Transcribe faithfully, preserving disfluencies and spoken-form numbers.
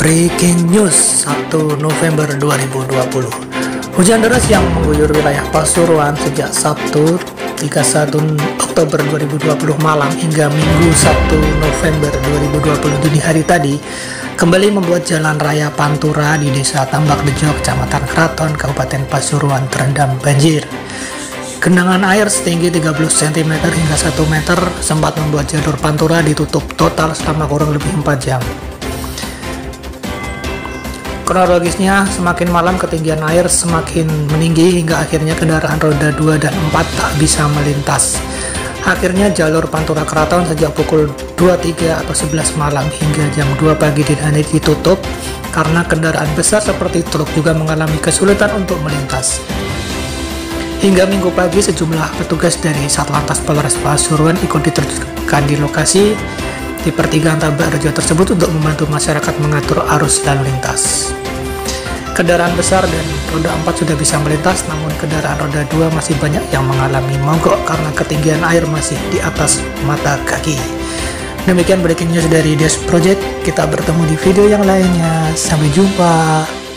Breaking News satu November dua ribu dua puluh. Hujan deras yang mengguyur wilayah Pasuruan sejak Sabtu tiga puluh satu Oktober dua ribu dua puluh malam hingga Minggu satu November dua ribu dua puluh dini hari tadi kembali membuat jalan raya Pantura di Desa Tambak Bejo, Kecamatan Kraton, Kabupaten Pasuruan terendam banjir. Genangan air setinggi tiga puluh sentimeter hingga satu meter sempat membuat jalur Pantura ditutup total selama kurang lebih empat jam. Kronologisnya, semakin malam ketinggian air semakin meninggi hingga akhirnya kendaraan roda dua dan empat tak bisa melintas. Akhirnya jalur Pantura Kraton sejak pukul dua puluh tiga atau sebelas malam hingga jam dua pagi dini hari ditutup karena kendaraan besar seperti truk juga mengalami kesulitan untuk melintas. Hingga Minggu pagi sejumlah petugas dari Satlantas Polres Pasuruan ikut diterjunkan di lokasi di pertigaan Tambak Bejo tersebut untuk membantu masyarakat mengatur arus lalu lintas. Kendaraan besar dan roda empat sudah bisa melintas, namun kendaraan roda dua masih banyak yang mengalami mogok karena ketinggian air masih di atas mata kaki. Demikian breaking news dari Des Project. Kita bertemu di video yang lainnya. Sampai jumpa.